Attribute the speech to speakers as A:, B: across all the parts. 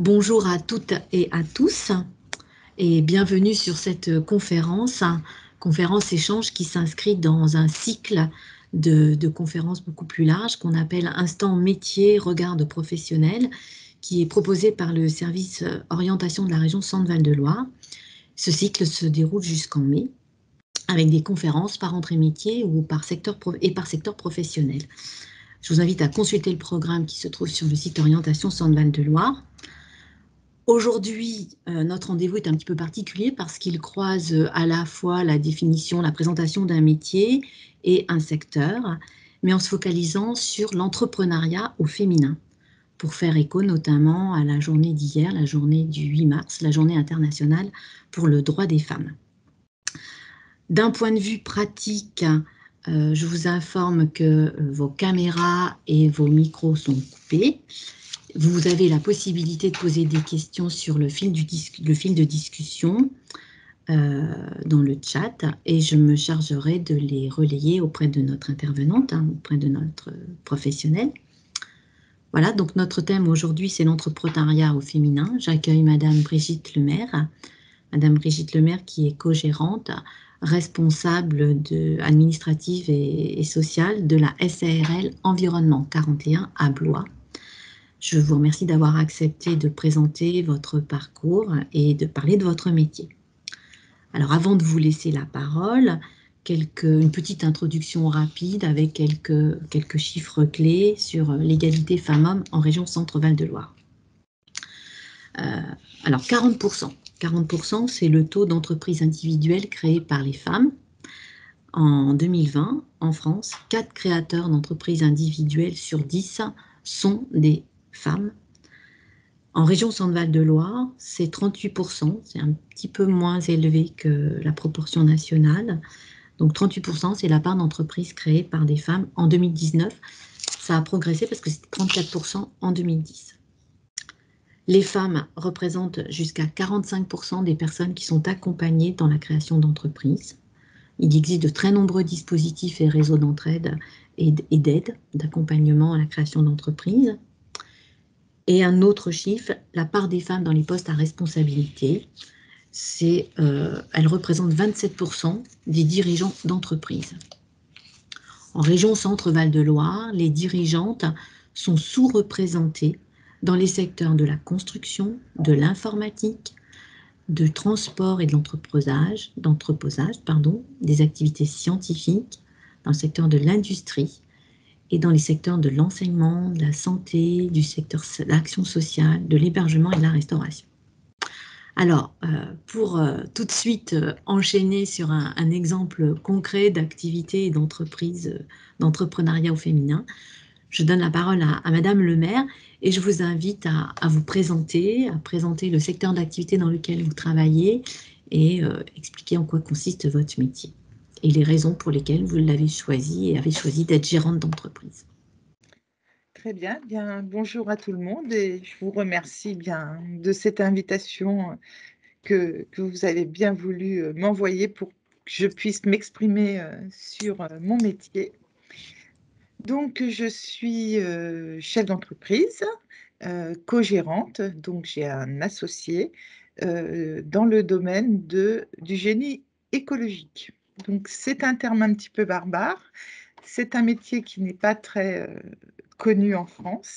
A: Bonjour à toutes et à tous et bienvenue sur cette conférence échange qui s'inscrit dans un cycle de conférences beaucoup plus large qu'on appelle Instant métier, regard de professionnel, qui est proposé par le service orientation de la région Centre-Val de Loire. Ce cycle se déroule jusqu'en mai avec des conférences par entrée métier ou par secteur professionnel. Je vous invite à consulter le programme qui se trouve sur le site orientation Centre-Val de Loire. Aujourd'hui, notre rendez-vous est un petit peu particulier parce qu'il croise à la fois la définition, la présentation d'un métier et un secteur, mais en se focalisant sur l'entrepreneuriat au féminin, pour faire écho notamment à la journée d'hier, la journée du 8 mars, la journée internationale pour le droit des femmes. D'un point de vue pratique, je vous informe que vos caméras et vos micros sont coupés. Vous avez la possibilité de poser des questions sur le fil de discussion dans le chat et je me chargerai de les relayer auprès de notre intervenante, auprès de notre professionnel. Voilà, donc notre thème aujourd'hui, c'est l'entrepreneuriat au féminin. J'accueille Madame Brigitte Lemaire. Madame Brigitte Lemaire qui est co-gérante, responsable administrative et sociale de la SARL Environnement 41 à Blois. Je vous remercie d'avoir accepté de présenter votre parcours et de parler de votre métier. Alors avant de vous laisser la parole, une petite introduction rapide avec quelques chiffres clés sur l'égalité femmes-hommes en région Centre-Val de Loire. Alors 40%, c'est le taux d'entreprises individuelles créées par les femmes. En 2020, en France, 4 créateurs d'entreprises individuelles sur 10 sont des femmes. En région Centre-Val de Loire, c'est 38%, c'est un petit peu moins élevé que la proportion nationale. Donc 38%, c'est la part d'entreprises créées par des femmes. En 2019, ça a progressé parce que c'était 34% en 2010. Les femmes représentent jusqu'à 45% des personnes qui sont accompagnées dans la création d'entreprises. Il existe de très nombreux dispositifs et réseaux d'entraide et d'aide, d'accompagnement à la création d'entreprises. Et un autre chiffre, la part des femmes dans les postes à responsabilité, elle représente 27% des dirigeants d'entreprise. En région Centre-Val de Loire, les dirigeantes sont sous-représentées dans les secteurs de la construction, de l'informatique, de transport et de l'entreposage, des activités scientifiques, dans le secteur de l'industrie, et dans les secteurs de l'enseignement, de la santé, du secteur de l'action sociale, de l'hébergement et de la restauration. Alors, pour tout de suite enchaîner sur un exemple concret d'activité et d'entreprise, d'entrepreneuriat au féminin, je donne la parole à Madame Lemaire et je vous invite à vous présenter, le secteur d'activité dans lequel vous travaillez et expliquer en quoi consiste votre métier et les raisons pour lesquelles vous l'avez choisi et avez choisi d'être gérante d'entreprise.
B: Très bien, bonjour à tout le monde et je vous remercie de cette invitation que vous avez bien voulu m'envoyer pour que je puisse m'exprimer sur mon métier. Donc, je suis chef d'entreprise, co-gérante, donc j'ai un associé dans le domaine du génie écologique. Donc, c'est un terme un petit peu barbare. C'est un métier qui n'est pas très connu en France.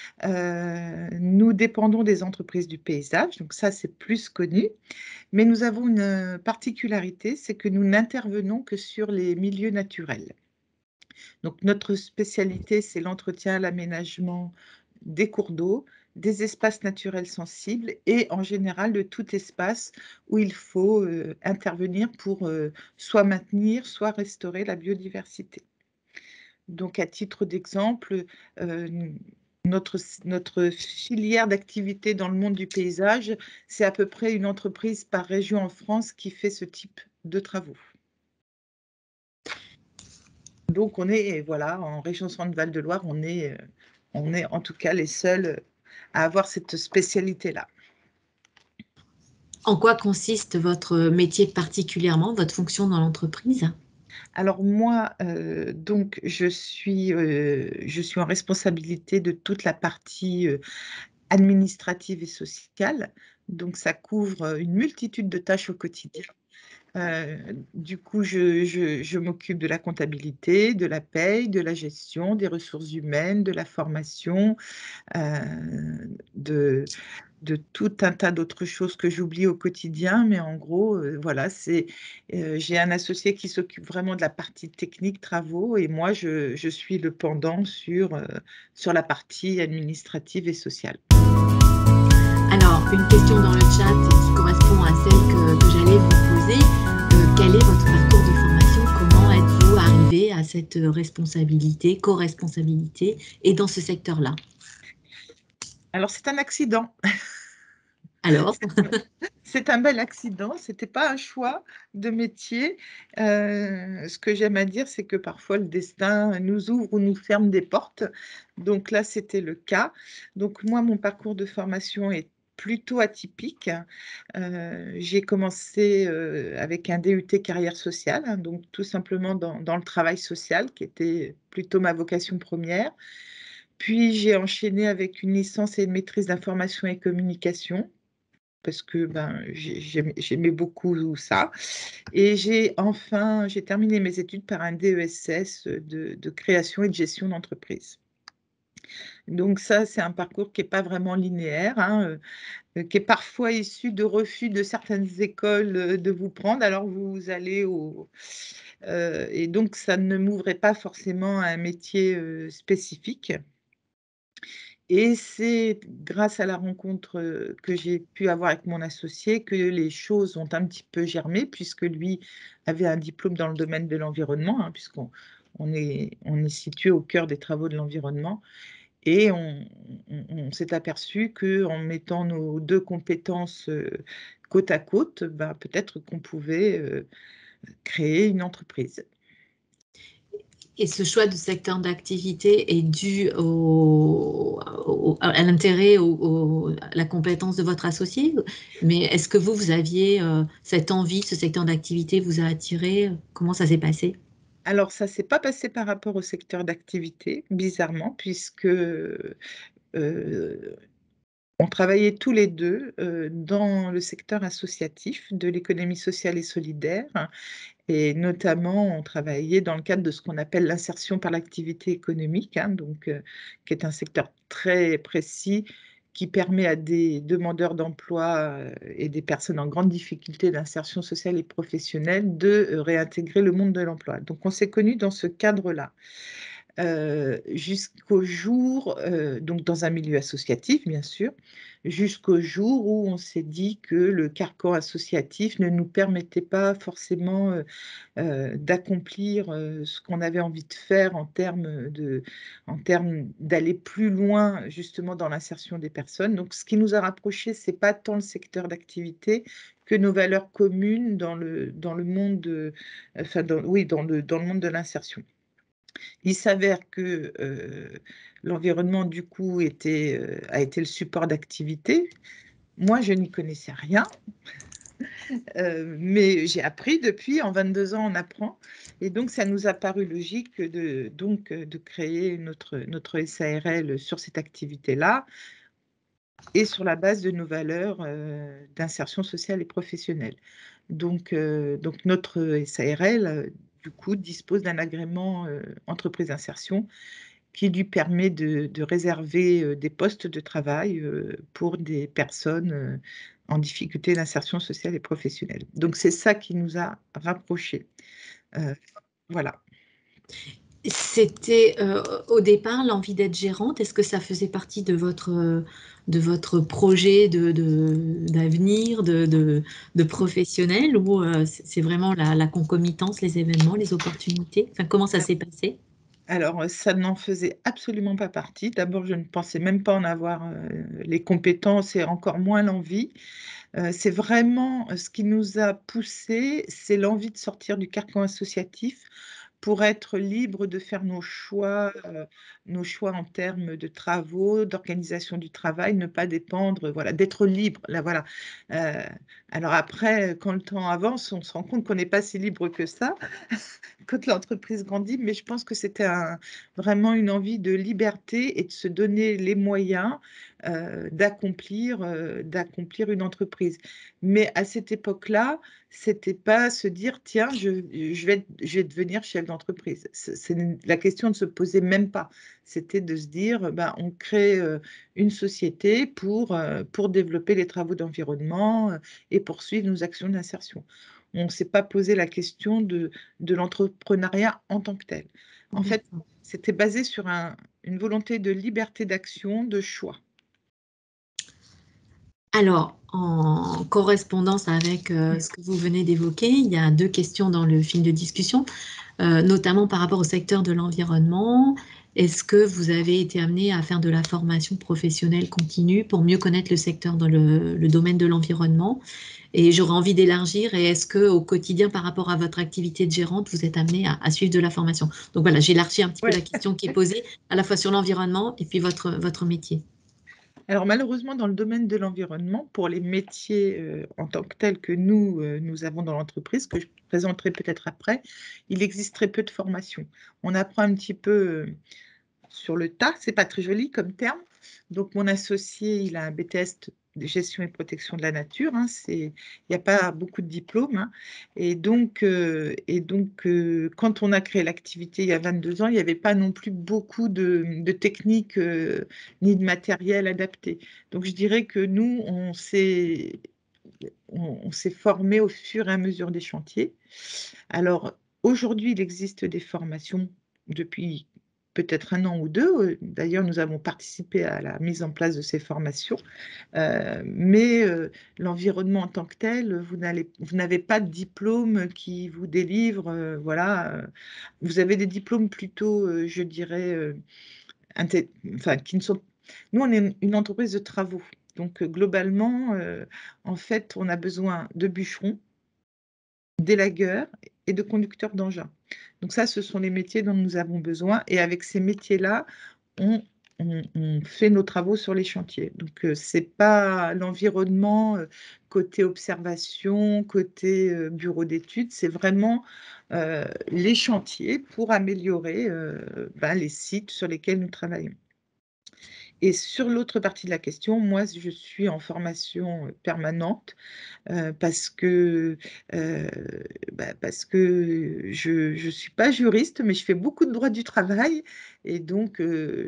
B: Nous dépendons des entreprises du paysage, donc ça, c'est plus connu. Mais nous avons une particularité, c'est que nous n'intervenons que sur les milieux naturels. Donc, notre spécialité, c'est l'entretien, l'aménagement des cours d'eau, des espaces naturels sensibles et en général de tout espace où il faut intervenir pour soit maintenir, soit restaurer la biodiversité. Donc, à titre d'exemple, notre filière d'activité dans le monde du paysage, c'est à peu près une entreprise par région en France qui fait ce type de travaux. Donc, on est, voilà, en région Centre-Val de Loire, on est en tout cas les seuls à avoir cette spécialité-là.
A: En quoi consiste votre métier particulièrement, votre fonction dans l'entreprise ?
B: Alors moi, donc je suis en responsabilité de toute la partie administratives et sociales. Donc, ça couvre une multitude de tâches au quotidien. Du coup, je m'occupe de la comptabilité, de la paye, de la gestion, des ressources humaines, de la formation, de tout un tas d'autres choses que j'oublie au quotidien. Mais en gros, voilà, j'ai un associé qui s'occupe vraiment de la partie technique, travaux, et moi, je suis le pendant sur la partie administrative et sociale.
A: Alors, une question dans le chat qui correspond à celle que j'allais vous poser. Quel est votre parcours de formation? Comment êtes-vous arrivé à cette responsabilité, co-responsabilité, et dans ce secteur-là?
B: Alors, c'est un accident.
A: Alors,
B: C'est un bel accident, c'était pas un choix de métier. Ce que j'aime à dire, c'est que parfois le destin nous ouvre ou nous ferme des portes. Donc là, c'était le cas. Donc moi, mon parcours de formation est plutôt atypique. J'ai commencé avec un DUT carrière sociale, hein, donc tout simplement dans le travail social, qui était plutôt ma vocation première. Puis j'ai enchaîné avec une licence et une maîtrise d'information et communication, parce que ben, j'aimais beaucoup ça. Et j'ai terminé mes études par un DESS de création et de gestion d'entreprise. Donc ça, c'est un parcours qui n'est pas vraiment linéaire, hein, qui est parfois issu de refus de certaines écoles de vous prendre. Alors vous allez et donc ça ne m'ouvrait pas forcément à un métier spécifique. Et c'est grâce à la rencontre, que j'ai pu avoir avec mon associé que les choses ont un petit peu germé, puisque lui avait un diplôme dans le domaine de l'environnement, hein, puisqu'on est situé au cœur des travaux de l'environnement, et on s'est aperçu qu'en mettant nos 2 compétences, côte à côte, bah, peut-être qu'on pouvait, créer une entreprise.
A: et ce choix de secteur d'activité est dû à l'intérêt, à la compétence de votre associé? Mais est-ce que vous aviez cette envie, ce secteur d'activité vous a attiré? Comment ça s'est passé?
B: Alors ça s'est pas passé par rapport au secteur d'activité, bizarrement, puisque, on travaillait tous les 2 dans le secteur associatif de l'économie sociale et solidaire, et notamment on travaillait dans le cadre de ce qu'on appelle l'insertion par l'activité économique, hein, donc qui est un secteur très précis qui permet à des demandeurs d'emploi, et des personnes en grande difficulté d'insertion sociale et professionnelle de, réintégrer le monde de l'emploi. Donc on s'est connus dans ce cadre-là. Jusqu'au jour, donc dans un milieu associatif bien sûr, jusqu'au jour où on s'est dit que le carcan associatif ne nous permettait pas forcément, d'accomplir, ce qu'on avait envie de faire en termes d'aller plus loin justement dans l'insertion des personnes. Donc ce qui nous a rapprochés, c'est pas tant le secteur d'activité que nos valeurs communes dans le monde, enfin dans le monde de l'insertion. Il s'avère que, l'environnement du coup a été le support d'activité. Moi, je n'y connaissais rien, mais j'ai appris depuis. En 22 ans, on apprend, et donc ça nous a paru logique de créer notre SARL sur cette activité-là, et sur la base de nos valeurs, d'insertion sociale et professionnelle. Donc notre SARL, du coup, dispose d'un agrément, entreprise d'insertion, qui lui permet de réserver, des postes de travail, pour des personnes, en difficulté d'insertion sociale et professionnelle. Donc c'est ça qui nous a rapprochés. Voilà.
A: C'était au départ l'envie d'être gérante. Est-ce que ça faisait partie de votre projet d'avenir, de professionnel, ou c'est vraiment la concomitance, les événements, les opportunités? Enfin, comment ça s'est passé?
B: Alors, ça n'en faisait absolument pas partie. D'abord, je ne pensais même pas en avoir, les compétences et encore moins l'envie. C'est vraiment, ce qui nous a poussés, c'est l'envie de sortir du carcan associatif pour être libre de faire nos choix en termes de travaux, d'organisation du travail, ne pas dépendre, voilà, d'être libre, là, voilà. Heu, alors après, quand le temps avance, on se rend compte qu'on n'est pas si libre que ça quand l'entreprise grandit, mais je pense que c'était vraiment une envie de liberté et de se donner les moyens, d'accomplir une entreprise. Mais à cette époque-là, c'était pas se dire: «Tiens, je vais devenir chef d'entreprise». La question ne se posait même pas. C'était de se dire: «Ben, on crée, une société pour développer les travaux d'environnement, et poursuivre nos actions d'insertion». On ne s'est pas posé la question de l'entrepreneuriat en tant que tel. En fait,
A: D'accord.
B: c'était basé sur une volonté de liberté d'action, de choix.
A: Alors, en correspondance avec
B: Mmh.
A: ce que vous venez d'évoquer, il y a deux questions dans le fil de discussion, notamment par rapport au secteur de l'environnement. Est-ce que vous avez été amené à faire de la formation professionnelle continue pour mieux connaître le secteur dans le domaine de l'environnement? Et j'aurais envie d'élargir, et est-ce que au quotidien, par rapport à votre activité de gérante, vous êtes amené à suivre de la formation? Donc voilà, j'élargis un petit peu
B: Ouais.
A: la question qui est posée, à la fois sur l'environnement et puis votre métier.
B: Alors malheureusement, dans le domaine de l'environnement, pour les métiers, en tant que tels que nous avons dans l'entreprise, que je présenterai peut-être après, il existe très peu de formation. On apprend un petit peu, sur le tas, c'est pas très joli comme terme. Donc mon associé, il a un BTS de gestion et protection de la nature, hein, il y a pas beaucoup de diplômes, hein, quand on a créé l'activité il y a 22 ans, il y avait pas non plus beaucoup de techniques, ni de matériel adapté. Donc je dirais que nous, on s'est formés au fur et à mesure des chantiers. Alors, aujourd'hui, il existe des formations depuis peut-être 1 an ou 2. D'ailleurs, nous avons participé à la mise en place de ces formations. Mais l'environnement en tant que tel, vous n'avez pas de diplôme qui vous délivre, voilà, vous avez des diplômes plutôt, je dirais, enfin, qui ne sont nous, on est une entreprise de travaux. Donc, globalement, en fait, on a besoin de bûcherons, d'élagueurs et de conducteurs d'engins. Donc ça, ce sont les métiers dont nous avons besoin, et avec ces métiers-là, on on fait nos travaux sur les chantiers. Donc c'est pas l'environnement, côté observation, côté, bureau d'études, c'est vraiment, les chantiers pour améliorer, les sites sur lesquels nous travaillons. Et sur l'autre partie de la question, moi, je suis en formation, permanente. Heu, parce que je suis pas juriste, mais je fais beaucoup de droit du travail, et donc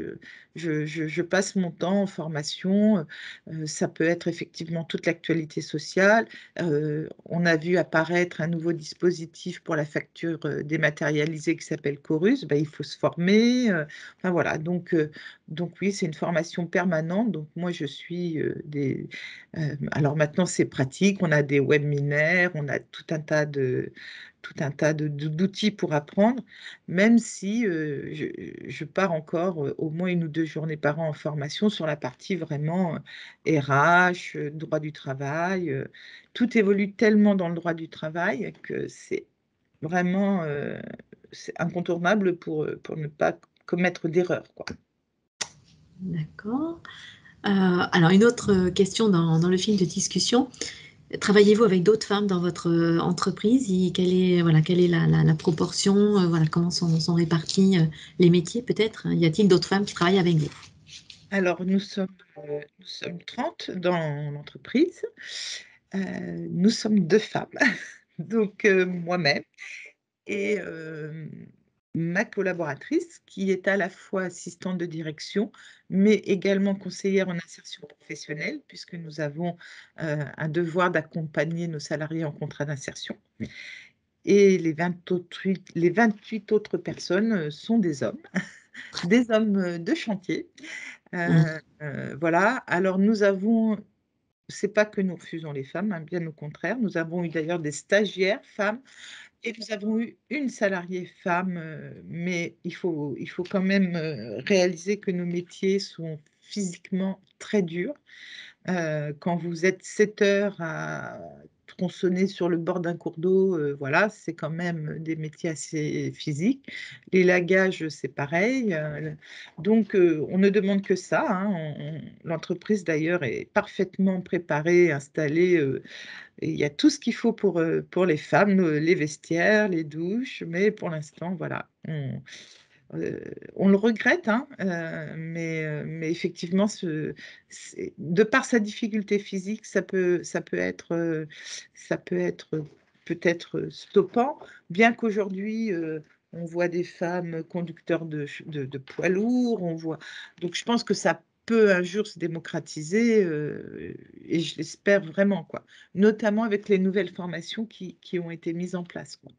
B: je passe mon temps en formation. Ça peut être effectivement toute l'actualité sociale. On a vu apparaître un nouveau dispositif pour la facture, dématérialisée qui s'appelle Chorus. Il faut se former, enfin voilà, donc oui, c'est une formation permanente. Donc moi je suis, alors maintenant c'est pratique, on a des webinaires, on a tout un tas d'outils pour apprendre, même si, je pars encore, au moins 1 ou 2 journées par an en formation sur la partie vraiment, RH, droit du travail. Tout évolue tellement dans le droit du travail que c'est vraiment, c'est incontournable pour ne pas commettre d'erreurs, quoi.
A: D'accord. Alors une autre question dans le fil de discussion. Travaillez-vous avec d'autres femmes dans votre entreprise? Quelle est la proportion? Voilà, comment sont répartis les métiers peut-être? Y a-t-il d'autres femmes qui travaillent avec vous?
B: Alors nous sommes 30 dans l'entreprise. Nous sommes 2 femmes, donc moi-même et ma collaboratrice qui est à la fois assistante de direction, mais également conseillère en insertion professionnelle, puisque nous avons, un devoir d'accompagner nos salariés en contrat d'insertion, et les 28 autres personnes, sont des hommes, des hommes, de chantier.
A: Mmh.
B: Voilà. Alors nous avons c'est pas que nous refusons les femmes, hein, bien au contraire. Nous avons eu d'ailleurs des stagiaires femmes, et nous avons eu une salariée femme, mais il faut quand même, réaliser que nos métiers sont physiquement très durs. Quand vous êtes 7 heures à tronçonner sur le bord d'un cours d'eau, voilà, c'est quand même des métiers assez physiques. L'élagage, c'est pareil, on ne demande que ça, hein. L'entreprise d'ailleurs est parfaitement préparée, installée, et il y a tout ce qu'il faut pour les femmes, les vestiaires, les douches, mais pour l'instant, voilà, On le regrette, hein, mais effectivement, de par sa difficulté physique, ça peut être peut-être stoppant, bien qu'aujourd'hui, on voit des femmes conducteurs de poids lourds, donc je pense que ça peut un jour se démocratiser, et je l'espère vraiment, quoi. Notamment avec les nouvelles formations qui ont été mises en place, quoi.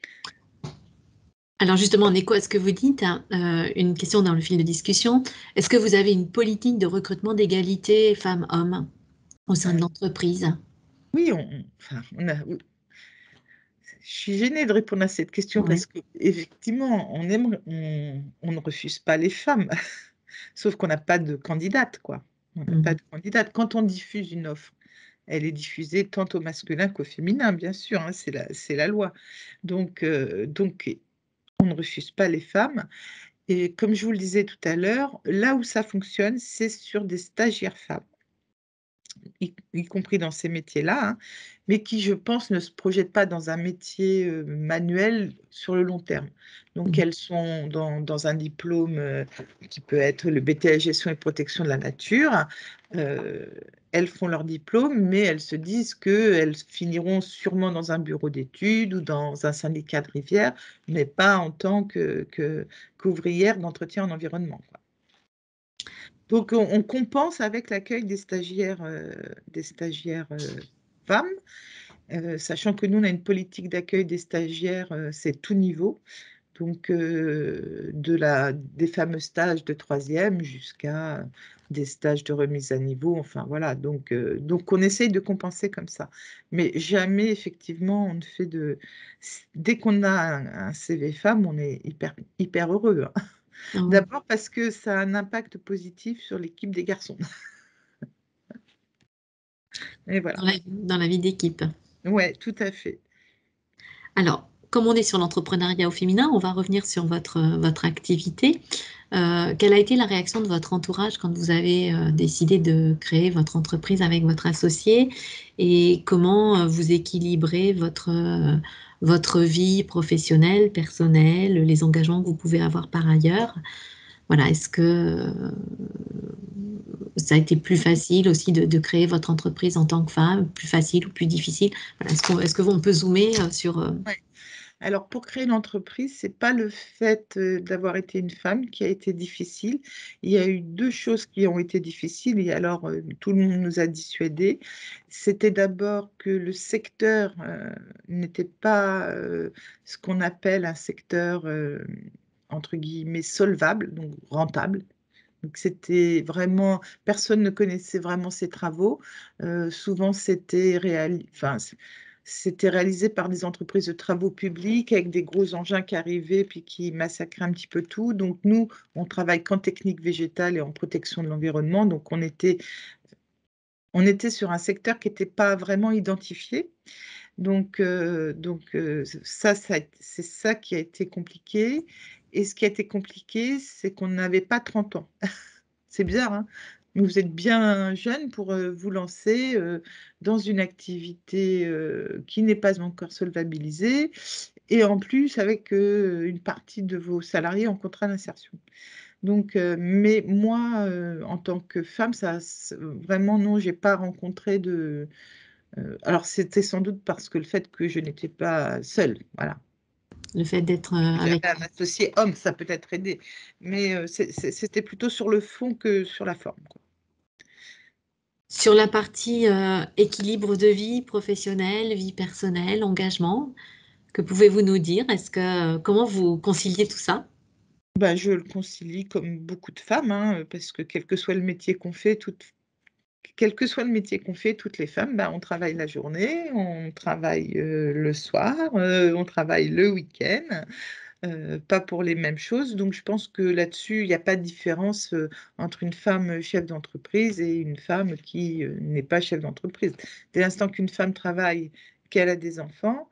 A: Alors justement, en écho à ce que vous dites, hein, une question dans le fil de discussion, est-ce que vous avez une politique de recrutement d'égalité femmes-hommes au sein de l'entreprise?
B: Oui, enfin, oui. Je suis gênée de répondre à cette question
A: Ouais.
B: parce qu'effectivement, on ne refuse pas les femmes, sauf qu'on n'a pas de candidate, quoi. On n'a pas
A: Mhm.
B: de candidate. Quand on diffuse une offre, elle est diffusée tant au masculin qu'au féminin, bien sûr, hein, c'est la loi. Donc on ne refuse pas les femmes et comme je vous le disais tout à l'heure, là où ça fonctionne, c'est sur des stagiaires femmes. Y compris dans ces métiers-là, hein, mais qui, je pense, ne se projettent pas dans un métier, manuel sur le long terme. Donc
A: Mhm.
B: elles sont dans un diplôme, qui peut être le BTS Gestion et protection de la nature. Heu, Elles font leur diplôme, mais elles se disent qu'elles finiront sûrement dans un bureau d'études ou dans un syndicat de rivière, mais pas en tant qu'ouvrières d'entretien en environnement, quoi. Donc on compense avec l'accueil des stagiaires, femmes, sachant que nous, on a une politique d'accueil des stagiaires, c'est tout niveau, donc des fameux stages de troisième jusqu'à des stages de remise à niveau, enfin voilà, donc on essaye de compenser comme ça. Mais jamais effectivement on ne fait de dès qu'on a un CV femme, on est hyper heureux, hein.
A: Ah ouais.
B: D'abord parce que ça a un impact positif sur l'équipe des garçons. Et voilà.
A: Dans la vie d'équipe.
B: Ouais, tout à fait.
A: Alors, comme on est sur l'entrepreneuriat au féminin, on va revenir sur votre activité. Quelle a été la réaction de votre entourage quand vous avez décidé de créer votre entreprise avec votre associé et comment vous équilibrez votre vie professionnelle, personnelle, les engagements que vous pouvez avoir par ailleurs? Voilà, est-ce que ça a été plus facile aussi de créer votre entreprise en tant que femme, plus facile ou plus difficile? Voilà, est-ce que on peut zoomer sur...
B: Ouais. Alors pour créer l'entreprise, c'est pas le fait, d'avoir été une femme qui a été difficile. Il y a eu 2 choses qui ont été difficiles et alors, tout le monde nous a dissuadés. C'était d'abord que le secteur, n'était pas, ce qu'on appelle un secteur, entre guillemets «solvable», donc rentable. Donc c'était vraiment personne ne connaissait vraiment ces travaux. Souvent c'était réalisé par des entreprises de travaux publics avec des gros engins qui arrivaient puis qui massacraient un petit peu tout. Donc nous, on travaille qu'en technique végétale et en protection de l'environnement, donc on était sur un secteur qui était pas vraiment identifié. Donc c'est ça qui a été compliqué et ce qui a été compliqué, c'est qu'on n'avait pas 30 ans. C'est bizarre, hein? Mais vous êtes bien jeune pour, vous lancer, dans une activité, qui n'est pas encore solvabilisée et en plus avec, une partie de vos salariés en contrat d'insertion. Donc mais moi, en tant que femme, vraiment non, j'ai pas rencontré alors c'était sans doute parce que le fait que je n'étais pas seule, voilà.
A: Le fait d'être
B: J'avais
A: avec...
B: un associé homme, ça peut être aidé, mais c'était plutôt sur le fond que sur la forme, quoi.
A: Sur la partie équilibre de vie professionnelle, vie personnelle, engagement, que pouvez-vous nous dire? Comment vous conciliez tout ça?
B: Bah, je le concilie comme beaucoup de femmes, hein, parce que quel que soit le métier qu'on fait, toutes les femmes, bah, on travaille la journée, on travaille, le soir, on travaille le week-end, pas pour les mêmes choses. Donc je pense que là-dessus, il y a pas de différence, entre une femme, chef d'entreprise et une femme qui, n'est pas chef d'entreprise. Dès l'instant qu'une femme travaille, qu'elle a des enfants,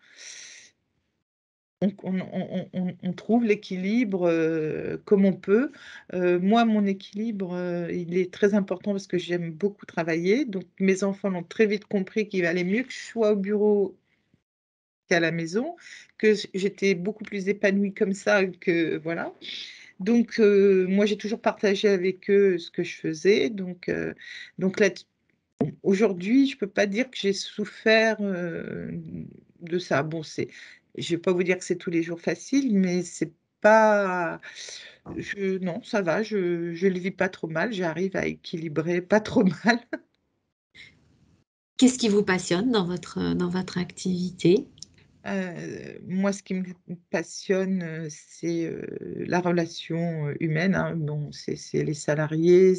B: on trouve l'équilibre, comme on peut. Moi, mon équilibre, il est très important parce que j'aime beaucoup travailler. Donc mes enfants l'ont très vite compris qu'il valait mieux que je sois au bureau qu'à la maison, que j'étais beaucoup plus épanouie comme ça que voilà. Donc, moi, j'ai toujours partagé avec eux ce que je faisais. Donc là, aujourd'hui, je ne peux pas dire que j'ai souffert de ça. Bon, je ne vais pas vous dire que c'est tous les jours facile, mais c'est pas. Non, ça va, je ne le vis pas trop mal. J'arrive à équilibrer pas trop mal.
A: Qu'est-ce qui vous passionne dans votre activité?
B: Moi, ce qui me passionne, c'est la relation humaine, hein. Bon, c'est les salariés,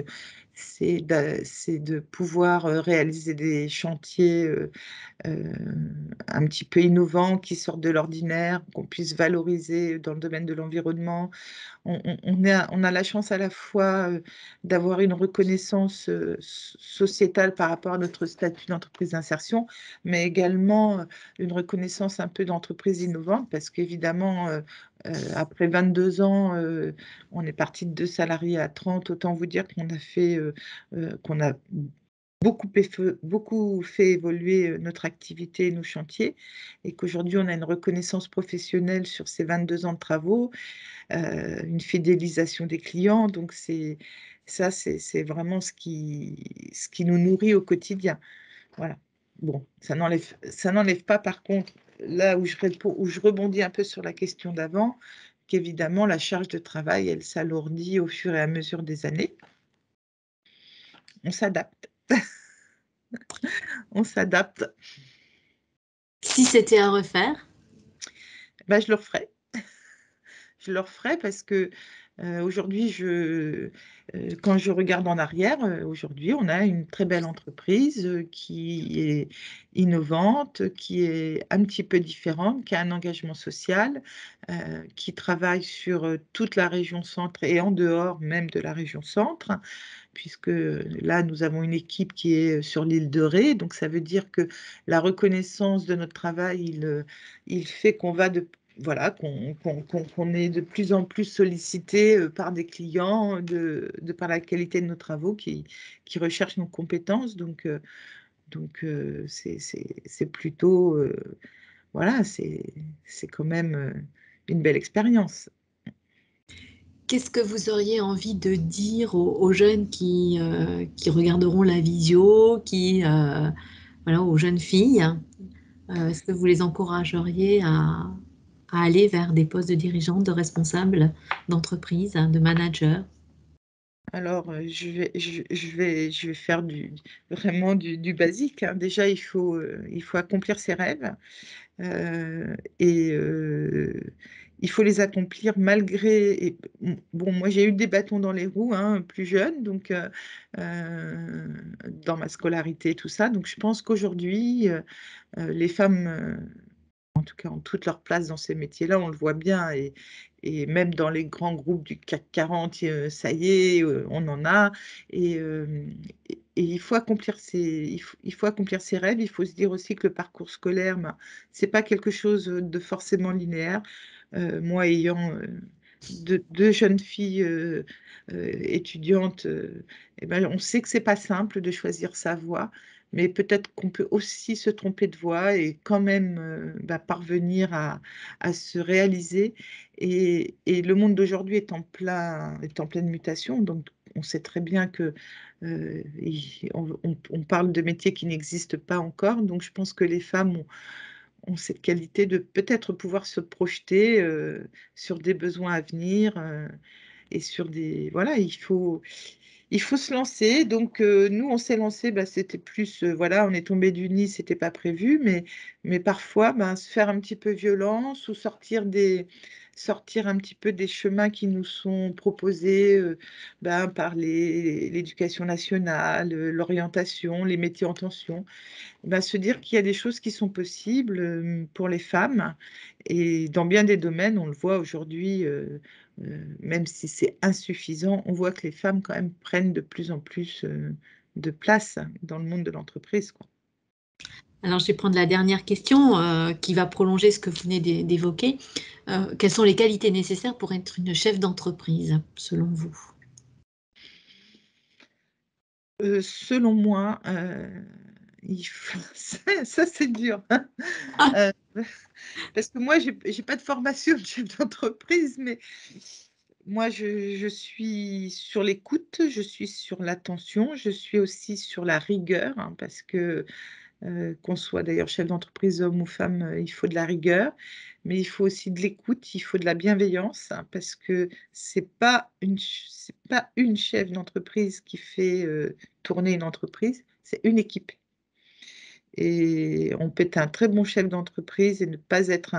B: c'est de pouvoir réaliser des chantiers euh, un petit peu innovants qui sortent de l'ordinaire, qu'on puisse valoriser dans le domaine de l'environnement. On a la chance à la fois d'avoir une reconnaissance sociétale par rapport à notre statut d'entreprise d'insertion, mais également une reconnaissance un peu d'entreprise innovante, parce qu'évidemment, après 22 ans, on est parti de 2 salariés à 30. Autant vous dire qu'on a beaucoup fait évoluer notre activité et nos chantiers, et qu'aujourd'hui, on a une reconnaissance professionnelle sur ces 22 ans de travaux, une fidélisation des clients. Donc c'est vraiment ce qui nous nourrit au quotidien. Voilà. Bon, ça n'enlève pas par contre, là où je rebondis un peu sur la question d'avant, qu'évidemment la charge de travail, elle s'alourdit au fur et à mesure des années. On s'adapte, on s'adapte.
A: Si c'était à refaire?
B: Bah, je le referai. Je le referai parce que aujourd'hui, quand je regarde en arrière, aujourd'hui, on a une très belle entreprise qui est innovante, qui est un petit peu différente, qui a un engagement social, qui travaille sur toute la région centre et en dehors même de la région centre, puisque là, nous avons une équipe qui est sur l'île de Ré. Donc, ça veut dire que la reconnaissance de notre travail, il fait qu'on va voilà, qu'on est de plus en plus sollicité par des clients par la qualité de nos travaux qui recherchent nos compétences. C'est plutôt, voilà, c'est quand même une belle expérience.
A: Qu'est-ce que vous auriez envie de dire aux jeunes qui regarderont la visio, voilà, aux jeunes filles? Est-ce que vous les encourageriez à aller vers des postes de dirigeants, de responsables d'entreprise, de managers?
B: Alors, je vais faire vraiment du basique, hein. Déjà, il faut accomplir ses rêves. Et il faut les accomplir malgré. Bon, moi j'ai eu des bâtons dans les roues, hein, plus jeune, donc dans ma scolarité, tout ça. Donc je pense qu'aujourd'hui, les femmes, en tout cas, ont toute leur place dans ces métiers-là, on le voit bien. Et même dans les grands groupes du CAC 40, ça y est, on en a. Et, euh, et il faut accomplir ses rêves. Il faut se dire aussi que le parcours scolaire, ben, c'est pas quelque chose de forcément linéaire. Moi, ayant deux jeunes filles étudiantes, eh ben, on sait que c'est pas simple de choisir sa voie, mais peut-être qu'on peut aussi se tromper de voie et quand même bah, parvenir à se réaliser. Et le monde d'aujourd'hui est en pleine mutation, donc on sait très bien que on parle de métiers qui n'existent pas encore, donc je pense que les femmes ont cette qualité de peut-être pouvoir se projeter sur des besoins à venir et sur des... Voilà, il faut se lancer. Donc, nous, on s'est lancé, bah, c'était plus, voilà, on est tombé du nid, c'était pas prévu, mais parfois, bah, se faire un petit peu violence ou sortir un petit peu des chemins qui nous sont proposés bah, par l'éducation nationale, l'orientation, les métiers en tension. Bah, se dire qu'il y a des choses qui sont possibles pour les femmes. Et dans bien des domaines, on le voit aujourd'hui, même si c'est insuffisant, on voit que les femmes quand même prennent de plus en plus de place dans le monde de l'entreprise, quoi.
A: Alors, je vais prendre la dernière question qui va prolonger ce que vous venez d'évoquer. Quelles sont les qualités nécessaires pour être une chef d'entreprise, selon vous?
B: Selon moi, ça c'est dur, hein.
A: Ah,
B: Euh, Parce que moi, j'ai pas de formation de chef d'entreprise, moi, je suis sur l'écoute, je suis sur l'attention, je suis aussi sur la rigueur, hein, parce que qu'on soit d'ailleurs chef d'entreprise, homme ou femme, il faut de la rigueur, mais il faut aussi de l'écoute, il faut de la bienveillance, hein, parce que c'est pas une chef d'entreprise qui fait, tourner une entreprise, c'est une équipe. Et on peut être un très bon chef d'entreprise et ne pas être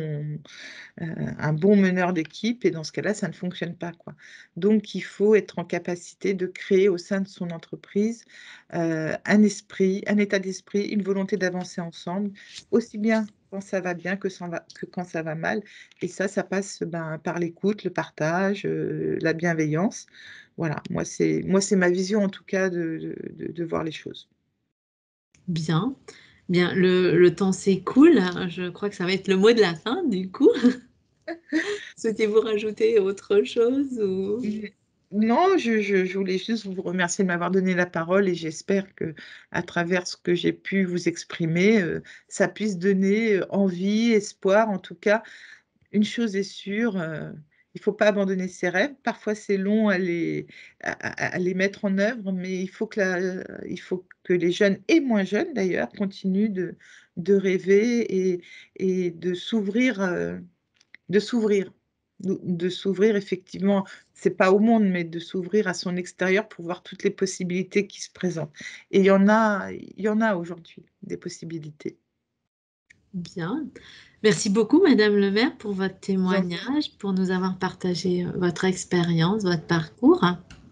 B: un bon meneur d'équipe et dans ce cas-là, ça ne fonctionne pas, quoi. Donc il faut être en capacité de créer au sein de son entreprise, un état d'esprit, une volonté d'avancer ensemble, aussi bien quand ça va bien que quand ça va mal et ça passe, ben, par l'écoute, le partage, la bienveillance. Voilà, moi c'est ma vision en tout cas de voir les choses.
A: Bien, bien, le temps s'écoule. Je crois que ça va être le mot de la fin, du coup. Souhaitez-vous rajouter autre chose ou...
B: Mmh. Non, je voulais juste vous remercier de m'avoir donné la parole et j'espère que, à travers ce que j'ai pu vous exprimer, ça puisse donner, envie, espoir. En tout cas, une chose est sûre, il ne faut pas abandonner ses rêves. Parfois, c'est long à les mettre en œuvre, mais il faut que les jeunes et moins jeunes d'ailleurs continuent de rêver et de s'ouvrir, de s'ouvrir effectivement, c'est pas au monde, mais de s'ouvrir à son extérieur pour voir toutes les possibilités qui se présentent et il y en a aujourd'hui, des possibilités.
A: Bien. Merci beaucoup, Madame le maire, pour votre
B: Je vous en prie.
A: témoignage, pour nous avoir partagé votre expérience, votre parcours.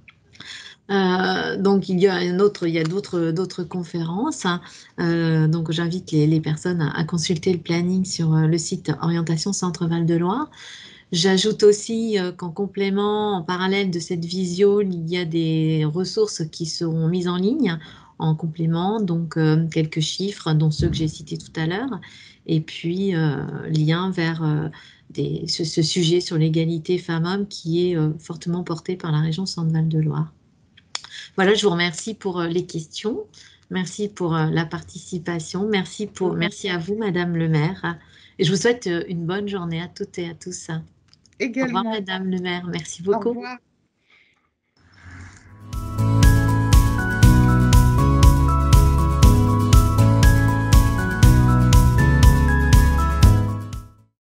A: Donc, il y a d'autres conférences. Donc, j'invite les personnes à consulter le planning sur le site Orientation Centre Val de Loire. J'ajoute aussi qu'en complément, en parallèle de cette visio, il y a des ressources qui seront mises en ligne en complément, donc quelques chiffres, dont ceux que j'ai cités tout à l'heure, et puis lien vers ce sujet sur l'égalité femmes-hommes qui est fortement porté par la région Centre-Val de Loire. Voilà, je vous remercie pour les questions, merci pour la participation,
B: Je vous en
A: merci à
B: prie
A: vous, Madame le maire, et je vous souhaite une bonne journée à toutes et à tous. Au revoir,
B: également.
A: Madame le maire. Merci
B: Au
A: beaucoup.
B: revoir.